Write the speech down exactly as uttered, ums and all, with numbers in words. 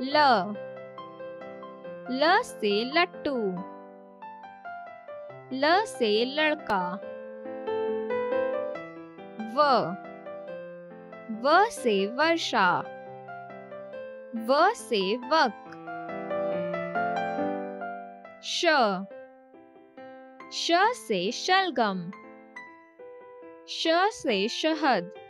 ल ल से लट्टू, ल से लड़का। व व से वर्षा, व से वक। श श से शलगम, श से शहद।